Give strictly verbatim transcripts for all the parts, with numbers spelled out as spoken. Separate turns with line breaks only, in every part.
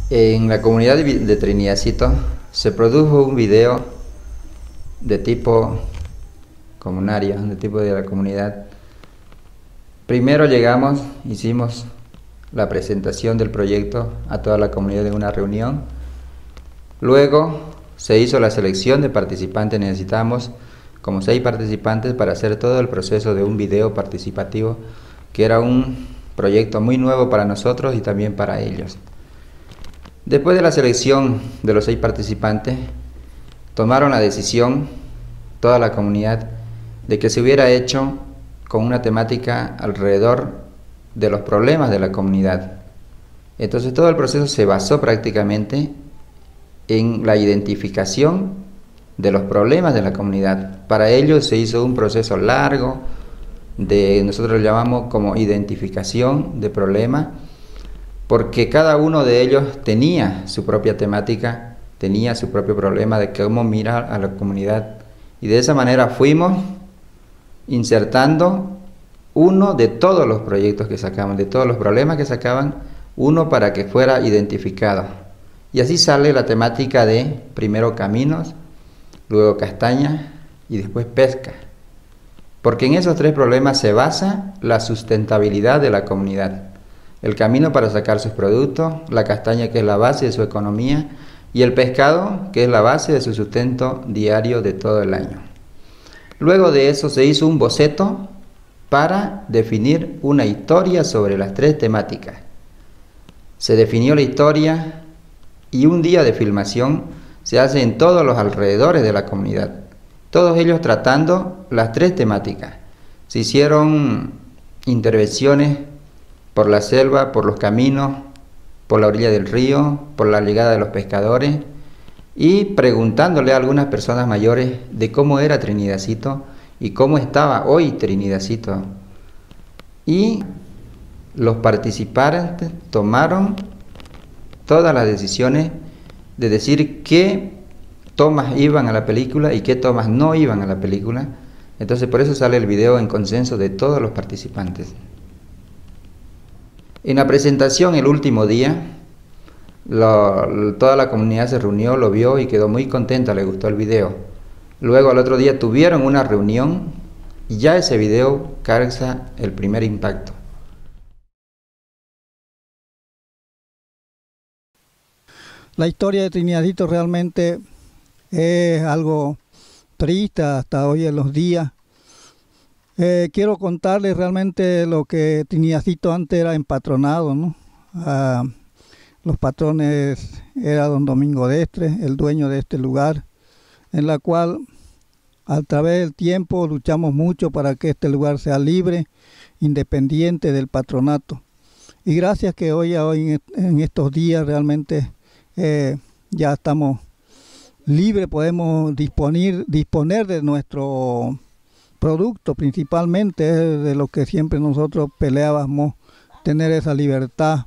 En la comunidad de Trinidadcito se produjo un video de tipo comunario, de tipo de la comunidad. Primero llegamos, hicimos la presentación del proyecto a toda la comunidad en una reunión. Luego se hizo la selección de participantes. Necesitamos como seis participantes para hacer todo el proceso de un video participativo, que era un proyecto muy nuevo para nosotros y también para ellos. Después de la selección de los seis participantes, tomaron la decisión, toda la comunidad, de que se hubiera hecho con una temática alrededor de los problemas de la comunidad. Entonces todo el proceso se basó prácticamente en la identificación de los problemas de la comunidad. Para ello se hizo un proceso largo de, nosotros lo llamamos como identificación de problemas, porque cada uno de ellos tenía su propia temática, tenía su propio problema de cómo mirar a la comunidad, y de esa manera fuimos insertando uno de todos los proyectos que sacaban, de todos los problemas que sacaban, uno para que fuera identificado. Y así sale la temática de primero caminos, luego castañas y después pesca. Porque en esos tres problemas se basa la sustentabilidad de la comunidad. El camino para sacar sus productos, la castaña que es la base de su economía y el pescado que es la base de su sustento diario de todo el año. Luego de eso se hizo un boceto para definir una historia sobre las tres temáticas. Se definió la historia y un día de filmación se hace en todos los alrededores de la comunidad, todos ellos tratando las tres temáticas. Se hicieron intervenciones por la selva, por los caminos, por la orilla del río, por la llegada de los pescadores, y preguntándole a algunas personas mayores de cómo era Trinidadcito y cómo estaba hoy Trinidadcito. Y los participantes tomaron todas las decisiones de decir qué tomas iban a la película y qué tomas no iban a la película. Entonces por eso sale el video en consenso de todos los participantes. En la presentación el último día, lo, toda la comunidad se reunió, lo vio y quedó muy contenta, le gustó el video. Luego al otro día tuvieron una reunión y ya ese video causa el primer impacto.
La historia de Trinidadcito realmente es algo triste hasta hoy en los días. Eh, quiero contarles realmente lo que Trinidadcito antes era empatronado, ¿no? Ah, los patrones era don Domingo Destre, el dueño de este lugar, en la cual a través del tiempo luchamos mucho para que este lugar sea libre, independiente del patronato. Y gracias que hoy, hoy en estos días realmente eh, ya estamos libres, podemos disponer, disponer de nuestro producto, principalmente de lo que siempre nosotros peleábamos, tener esa libertad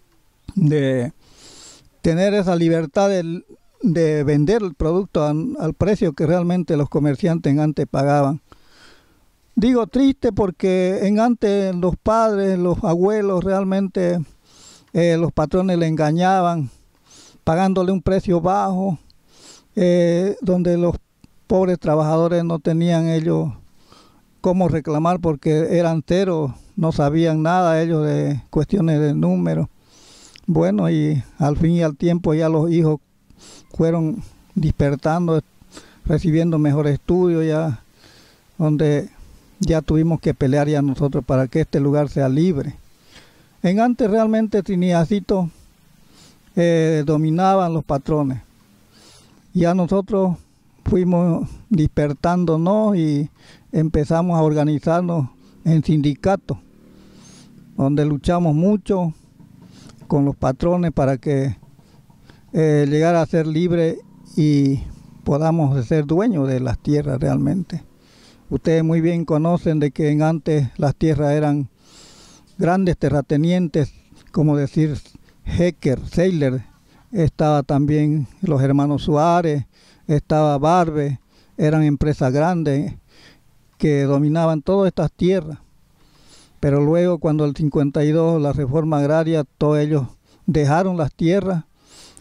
de tener esa libertad de, de vender el producto a, al precio que realmente los comerciantes en antes pagaban. Digo triste porque en antes los padres, los abuelos realmente eh, los patrones le engañaban pagándole un precio bajo, eh, donde los pobres trabajadores no tenían ellos cómo reclamar porque eran ceros, no sabían nada ellos de cuestiones de números. Bueno, y al fin y al tiempo ya los hijos fueron despertando, recibiendo mejor estudio, ya donde ya tuvimos que pelear ya nosotros para que este lugar sea libre. En antes realmente Trinidadcito eh, dominaban los patrones. Ya nosotros fuimos despertándonos y empezamos a organizarnos en sindicatos, donde luchamos mucho con los patrones para que eh, llegara a ser libre y podamos ser dueños de las tierras realmente. Ustedes muy bien conocen de que en antes las tierras eran grandes terratenientes, como decir Hecker, Seiler, estaba también los hermanos Suárez, estaba Barbe, eran empresas grandes que dominaban todas estas tierras. Pero luego cuando el cincuenta y dos, la reforma agraria, todos ellos dejaron las tierras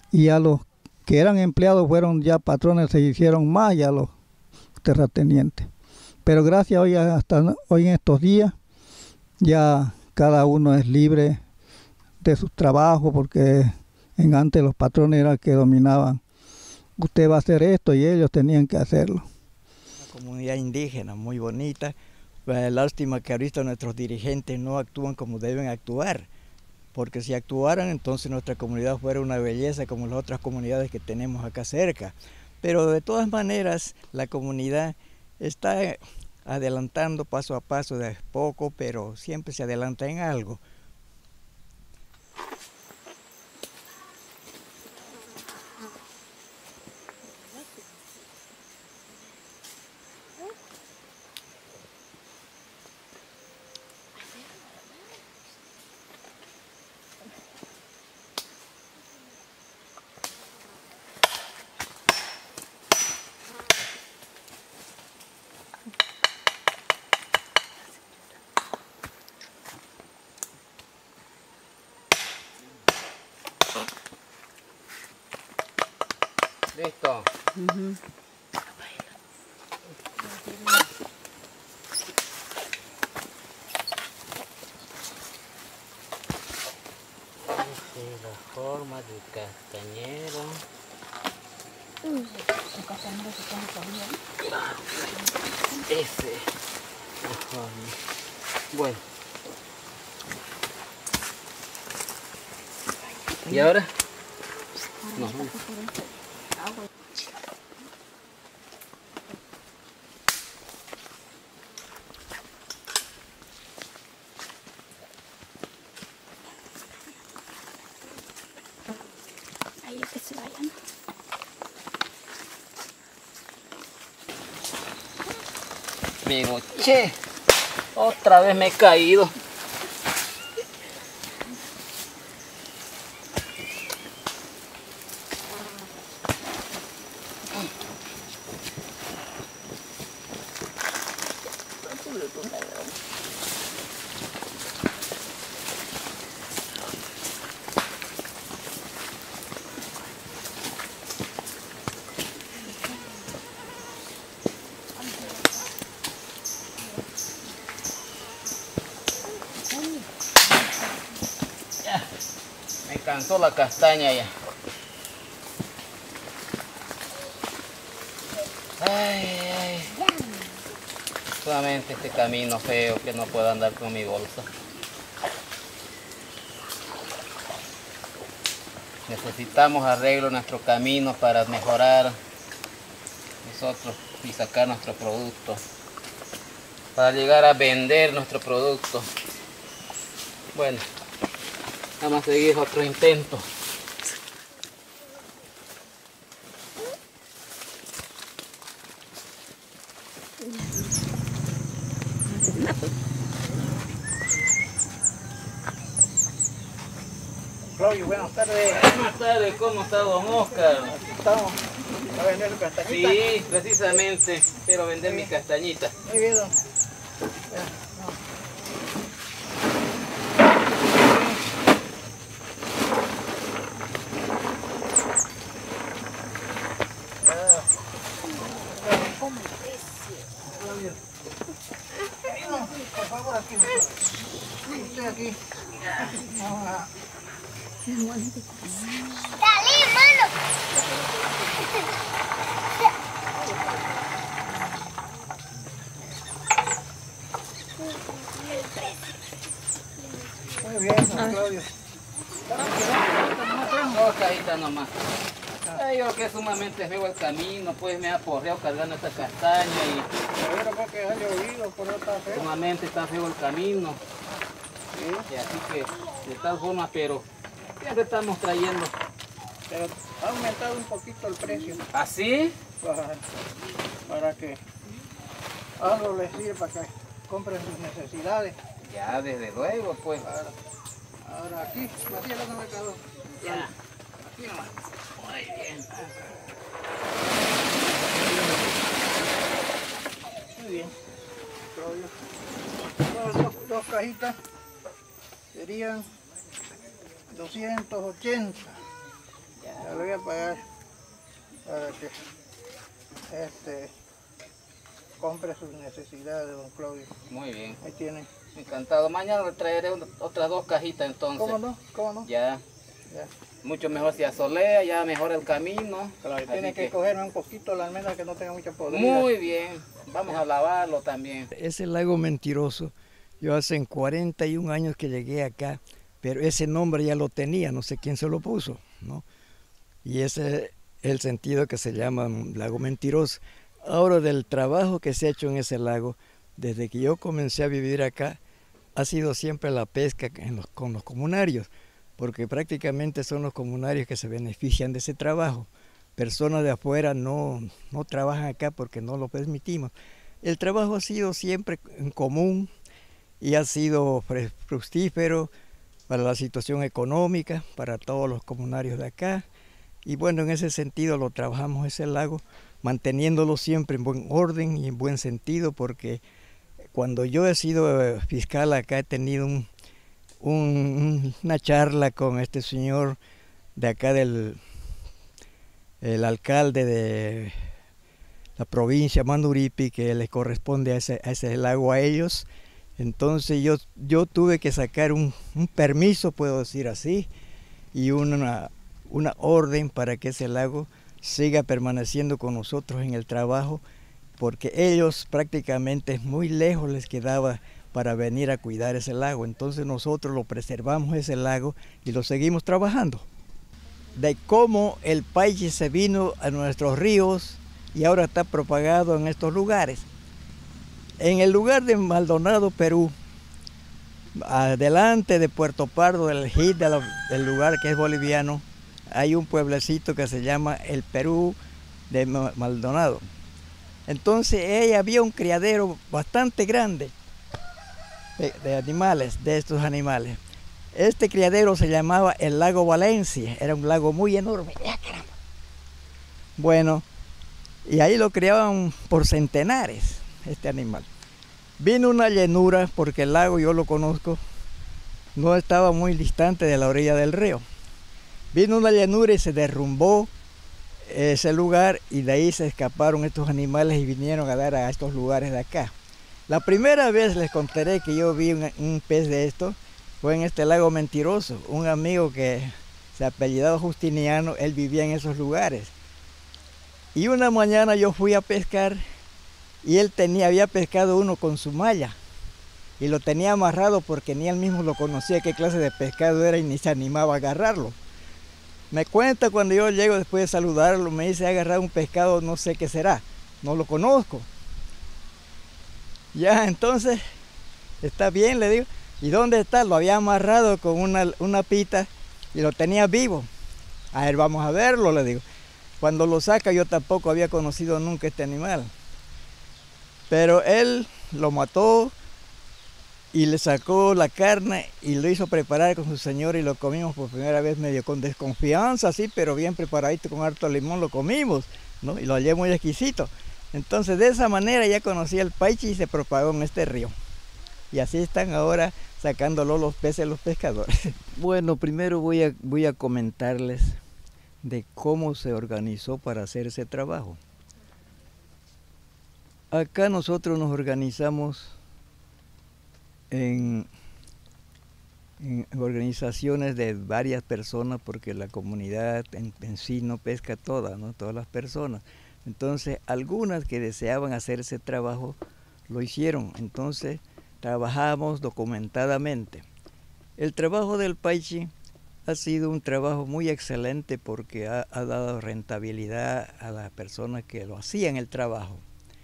y a los que eran empleados fueron ya patrones, se hicieron más ya los terratenientes. Pero gracias hoy hasta hoy en estos días ya cada uno es libre de sus trabajos, porque en antes los patrones eran que dominaban. Usted va a hacer esto y ellos tenían que hacerlo.
Una comunidad indígena muy bonita. Eh, lástima que ahorita nuestros dirigentes no actúan como deben actuar, porque si actuaran entonces nuestra comunidad fuera una belleza como las otras comunidades que tenemos acá cerca. Pero de todas maneras la comunidad está adelantando paso a paso, de poco, pero siempre se adelanta en algo.
Listo. Uh-huh.
Esta es la forma del castañero.
¿El castañero se pone también?
Claro, ese. Ajá. Bueno. ¿Y ahora? No.
Ahí es que se vayan.
Pero che, otra vez me he caído. Ya, me cansó la castaña ya. Ay, ay. Solamente este camino feo que no puedo andar con mi bolsa. Necesitamos arreglo en nuestro camino para mejorar nosotros y sacar nuestro producto. Para llegar a vender nuestro producto. Bueno, vamos a seguir otro intento.
Claudio, buenas tardes.
Buenas tardes, ¿cómo está don Oscar?
Estamos a vender su castañita.
Sí, precisamente, quiero vender mis castañitas.
Muy bien, don. Por favor, aquí. Usted aquí. Vamos a...
¡Dale, mano!
Muy bien, don Claudio.
Dos cajitas nomás. Ay, yo creo que es sumamente feo el camino, pues me ha porreado cargando esta castaña y
Seguro porque ha llovido, por otra fe.
sumamente está feo el camino.
Sí,
Y así que, de tal forma, pero siempre estamos trayendo.
pero ha aumentado un poquito el precio.
¿Así?
Para, para que algo les sirva, para que compren sus necesidades.
Ya, desde luego, pues.
Ahora, ahora aquí, Matías, no me quedó.
Ya.
Aquí nomás.
Muy bien.
Muy bien. Claudio. Dos, dos, dos cajitas serían doscientos ochenta.
Ya.
Ya le voy a pagar para que este, compre sus necesidades, don Claudio.
Muy bien.
Ahí tiene.
Encantado. Mañana le traeré una- otras dos cajitas entonces.
¿Cómo no? ¿Cómo no?
Ya.
Ya.
Mucho mejor se asolea, ya mejora el camino.
Claro,
Así
tiene que,
que-
cogerme un poquito la almendra que no tenga mucha podrida.
Muy bien. Vamos a lavarlo también.
Ese lago Mentiroso, yo hace cuarenta y un años que llegué acá, pero ese nombre ya lo tenía, no sé quién se lo puso, ¿no? Y ese es el sentido que se llama lago Mentiroso. Ahora, del trabajo que se ha hecho en ese lago, desde que yo comencé a vivir acá, ha sido siempre la pesca en los, con los comunarios, porque prácticamente son los comunarios que se benefician de ese trabajo. Personas de afuera no, no trabajan acá porque no lo permitimos. El trabajo ha sido siempre en común y ha sido fructífero para la situación económica, para todos los comunarios de acá. Y bueno, en ese sentido lo trabajamos ese lago, manteniéndolo siempre en buen orden y en buen sentido, porque cuando yo he sido fiscal acá he tenido un, un, una charla con este señor de acá del el alcalde de la provincia Manuripi, que le corresponde a ese, a ese lago a ellos. Entonces yo, yo tuve que sacar un, un permiso, puedo decir así, y una, una orden para que ese lago siga permaneciendo con nosotros en el trabajo, porque ellos prácticamente muy lejos les quedaba para venir a cuidar ese lago. Entonces nosotros lo preservamos ese lago y lo seguimos trabajando. De cómo el paiche se vino a nuestros ríos y ahora está propagado en estos lugares. En el lugar de Maldonado, Perú, adelante de Puerto Pardo, el hit de la, del lugar que es boliviano, hay un pueblecito que se llama el Perú de Maldonado. Entonces ahí había un criadero bastante grande de, de animales, de estos animales. Este criadero se llamaba el lago Valencia, era un lago muy enorme. Bueno, y ahí lo criaban por centenares, este animal. Vino una llanura, porque el lago yo lo conozco, no estaba muy distante de la orilla del río. Vino una llanura y se derrumbó ese lugar y de ahí se escaparon estos animales y vinieron a dar a estos lugares de acá. La primera vez les contaré que yo vi un, un pez de esto fue en este lago Mentiroso. Un amigo que se apellidaba Justiniano, él vivía en esos lugares. Y una mañana yo fui a pescar y él tenía, había pescado uno con su malla y lo tenía amarrado porque ni él mismo lo conocía qué clase de pescado era y ni se animaba a agarrarlo. Me cuenta cuando yo llego después de saludarlo, me dice, he agarrado un pescado, no sé qué será, no lo conozco. Ya, entonces, está bien, le digo. ¿Y dónde está? Lo había amarrado con una, una pita y lo tenía vivo. A ver, vamos a verlo, le digo. Cuando lo saca yo tampoco había conocido nunca este animal. Pero él lo mató y le sacó la carne y lo hizo preparar con su señor y lo comimos por primera vez medio con desconfianza, así, pero bien preparadito con harto limón lo comimos, ¿no? Y lo hallé muy exquisito. Entonces de esa manera ya conocí el paiche y se propagó en este río. Y así están ahora sacándolo los peces los pescadores. Bueno, primero voy a, voy a comentarles de cómo se organizó para hacer ese trabajo. Acá nosotros nos organizamos en, en organizaciones de varias personas porque la comunidad en, en sí no pesca toda, ¿no? Todas las personas. Entonces, algunas que deseaban hacer ese trabajo lo hicieron. Entonces, trabajamos documentadamente. El trabajo del paiche ha sido un trabajo muy excelente porque ha, ha dado rentabilidad a las personas que lo hacían el trabajo.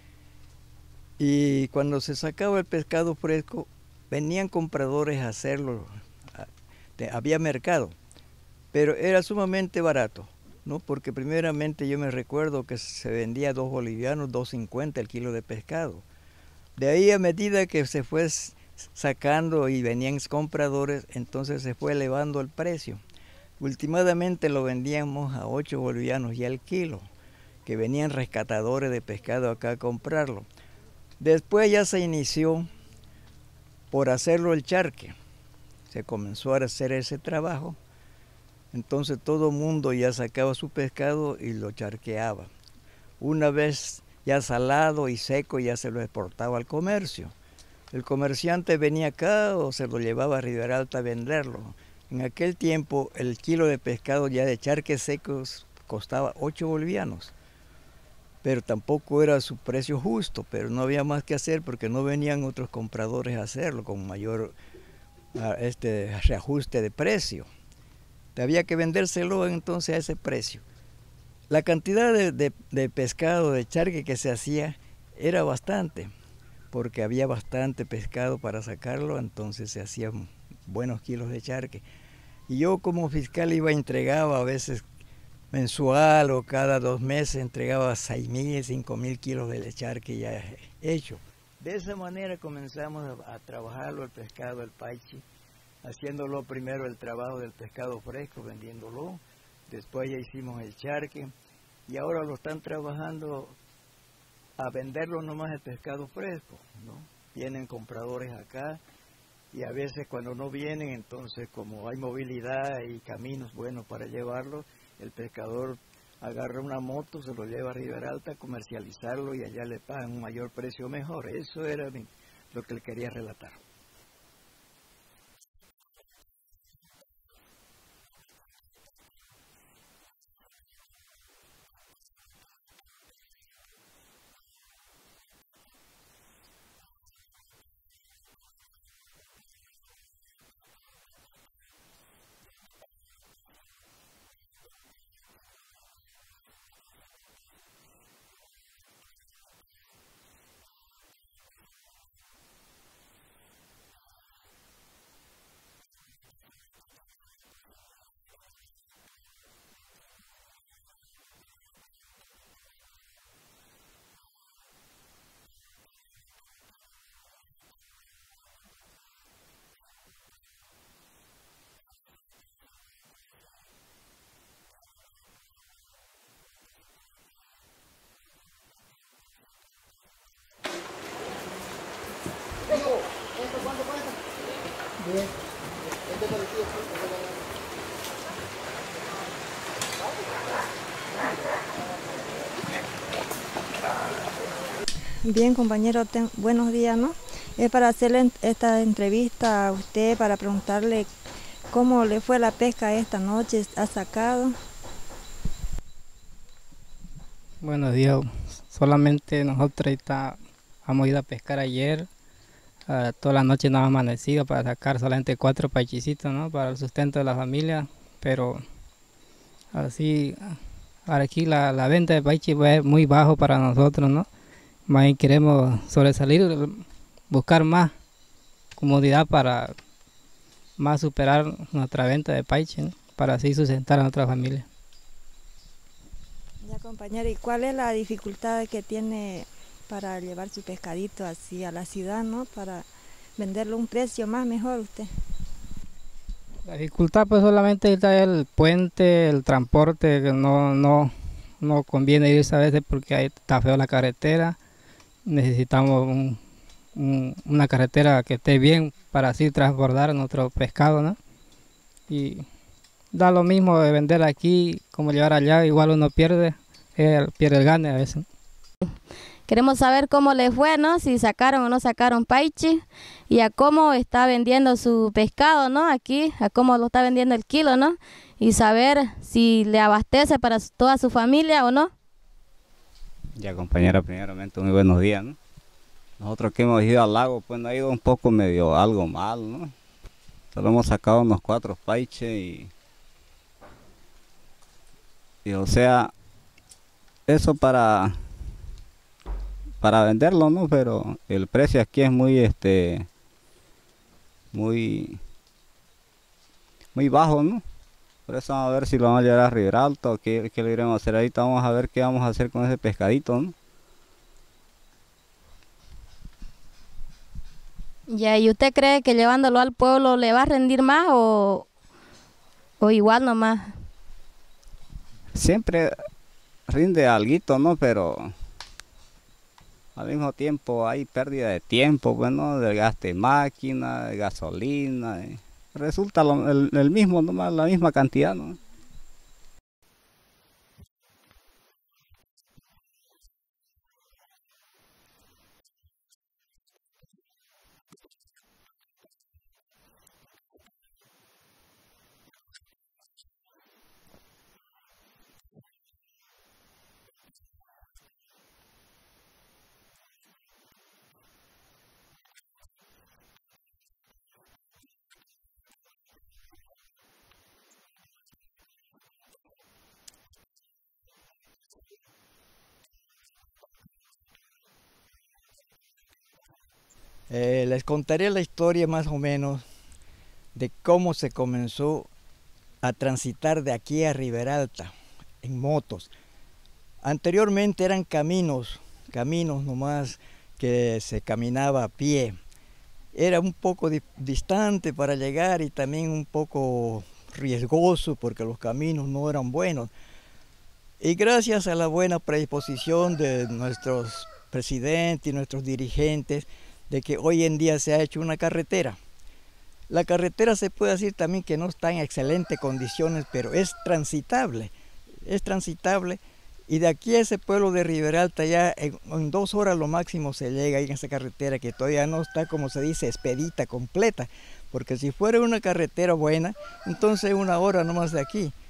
Y cuando se sacaba el pescado fresco, venían compradores a hacerlo. Había mercado, pero era sumamente barato, ¿no? Porque primeramente yo me recuerdo que se vendía dos bolivianos, dos cincuenta el kilo de pescado. De ahí, a medida que se fue sacando y venían compradores, entonces se fue elevando el precio. Últimamente lo vendíamos a ocho bolivianos ya el kilo, que venían rescatadores de pescado acá a comprarlo. Después ya se inició por hacerlo el charque. Se comenzó a hacer ese trabajo. Entonces todo el mundo ya sacaba su pescado y lo charqueaba. Una vez ya salado y seco ya se lo exportaba al comercio. El comerciante venía acá o se lo llevaba a Ribera Alta a venderlo. En aquel tiempo el kilo de pescado ya de charques secos costaba ocho bolivianos, pero tampoco era su precio justo, pero no había más que hacer porque no venían otros compradores a hacerlo con mayor este, reajuste de precio. Había que vendérselo entonces a ese precio. La cantidad de, de, de pescado, de charque que se hacía era bastante, porque había bastante pescado para sacarlo, entonces se hacían buenos kilos de charque. Y yo como fiscal iba y entregaba a veces mensual o cada dos meses, entregaba seis mil, cinco mil kilos de charque ya hecho. De esa manera comenzamos a, a trabajarlo el pescado, el paiche, haciéndolo primero el trabajo del pescado fresco, vendiéndolo, después ya hicimos el charque y ahora lo están trabajando a venderlo nomás el pescado fresco, ¿no? Vienen compradores acá y a veces cuando no vienen, entonces como hay movilidad y caminos buenos para llevarlo, el pescador agarra una moto, se lo lleva a Ribera Alta a comercializarlo y allá le pagan un mayor precio mejor. Eso era lo que le quería relatar.
Bien, compañero, ten, buenos días, ¿no? Es para hacerle esta entrevista a usted, para preguntarle cómo le fue la pesca esta noche, ¿ha sacado?
Buenos días, solamente nosotros ahorita hemos ido a pescar ayer, uh, toda la noche nos ha amanecido para sacar solamente cuatro paichicitos, ¿no? Para el sustento de la familia, pero así, aquí la, la venta de paichi es muy bajo para nosotros, ¿no? Más bien queremos sobresalir, buscar más comodidad para más superar nuestra venta de paiche, ¿no? Para así sustentar a nuestra familia.
Ya, compañero, ¿y cuál es la dificultad que tiene para llevar su pescadito así a la ciudad, ¿no? Para venderlo a un precio más mejor usted.
La dificultad pues solamente está el puente, el transporte, que no, no, no conviene irse a veces porque ahí está feo la carretera. Necesitamos un, un, una carretera que esté bien para así transbordar nuestro pescado, ¿no? Y da lo mismo de vender aquí como llevar allá, igual uno pierde, eh, pierde el gane a veces.
Queremos saber cómo les fue, ¿no? Si sacaron o no sacaron paiche y a cómo está vendiendo su pescado, ¿no? Aquí, a cómo lo está vendiendo el kilo, ¿no? Y saber si le abastece para toda su familia o no.
Ya, compañera, primeramente muy buenos días, ¿no? Nosotros que hemos ido al lago, pues nos ha ido un poco medio algo mal, ¿no? Solo hemos sacado unos cuatro paiches y, y o sea, eso para para venderlo, ¿no? Pero el precio aquí es muy este muy muy bajo, ¿no? Por eso vamos a ver si lo vamos a llevar a Ribera Alta o qué, qué le iremos a hacer ahorita. Vamos a ver qué vamos a hacer con ese pescadito, ¿no?
Ya, ¿y usted cree que llevándolo al pueblo le va a rendir más o, o igual nomás?
Siempre rinde alguito, ¿no? Pero al mismo tiempo hay pérdida de tiempo, bueno, del gasto de máquina, de gasolina. Eh. Resulta lo, el, el mismo, nomás la misma cantidad, ¿no?
Eh, les contaré la historia más o menos de cómo se comenzó a transitar de aquí a Riberalta en motos. Anteriormente eran caminos, caminos nomás que se caminaba a pie. Era un poco di distante para llegar y también un poco riesgoso porque los caminos no eran buenos. Y gracias a la buena predisposición de nuestros presidentes y nuestros dirigentes, de que hoy en día se ha hecho una carretera. La carretera se puede decir también que no está en excelentes condiciones, pero es transitable, es transitable. Y de aquí a ese pueblo de Riberalta ya en, en dos horas lo máximo se llega ahí en esa carretera que todavía no está, como se dice, expedita, completa. Porque si fuera una carretera buena, entonces una hora nomás de aquí.